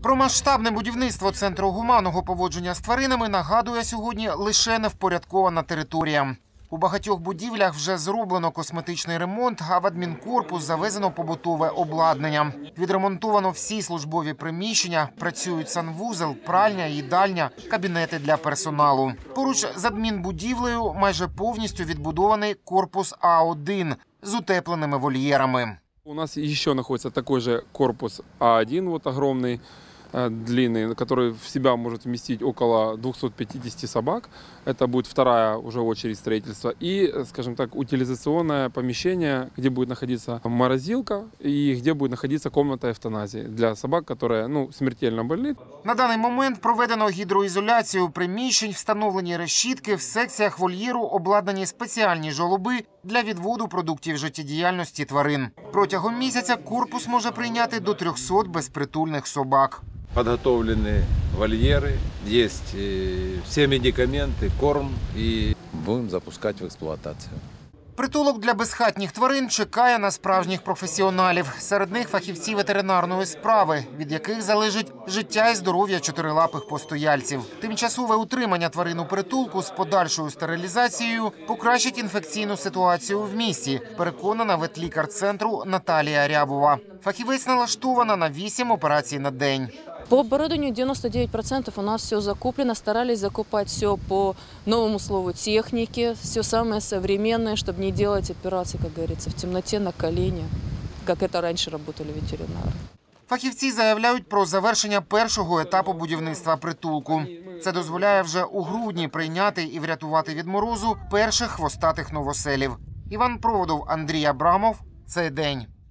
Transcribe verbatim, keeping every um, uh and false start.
Про масштабне будівництво Центру гуманного поводження з тваринами нагадує сьогодні лише невпорядкована територія. У багатьох будівлях вже зроблено косметичний ремонт, а в адмінкорпус завезено побутове обладнання. Відремонтовано всі службові приміщення, працюють санвузол, пральня, їдальня, кабінети для персоналу. Поруч з адмінбудівлею майже повністю відбудований корпус А один з утепленими вольєрами. У нас еще находится такой же корпус А один, вот огромный, длинный, который в себя может вместить около двухсот пятидесяти собак. Это будет вторая уже очередь строительства. И, скажем так, утилизационное помещение, где будет находиться морозилка и где будет находиться комната эвтаназии для собак, которые ну, смертельно больны. На даний момент проведено гідроізоляцію приміщень, встановлені решітки, в секціях вольєру обладнані спеціальні жолоби для відводу продуктів життєдіяльності тварин. Протягом місяця корпус може прийняти до трьохсот безпритульних собак. Подготовлены вольеры, есть все медикаменты, корм и будем запускать в эксплуатацию. Притулок для безхатніх тварин чекає на справжніх професіоналів. Серед них фахівці ветеринарної справи, від яких залежить життя і здоров'я чотирилапих постояльців. Тимчасове утримання тварин у притулку з подальшою стерилізацією покращить інфекційну ситуацію в місті, переконана ветлікар центру Наталія Рябова. Фахівець налаштована на вісім операцій на день. По оборудованию девяносто девять процентов у нас все закуплено. Старались закупать все по новому слову техники, все самое современное, чтобы не делать операции, как говорится, в темноте на колени, как это раньше работали ветеринары. Фахівці заявляють про завершення першого етапу будівництва притулку. Це дозволяє вже у грудні прийняти і врятувати від морозу перших хвостатих новоселів. Іван Проводов, Андрій Абрамов. Цей день.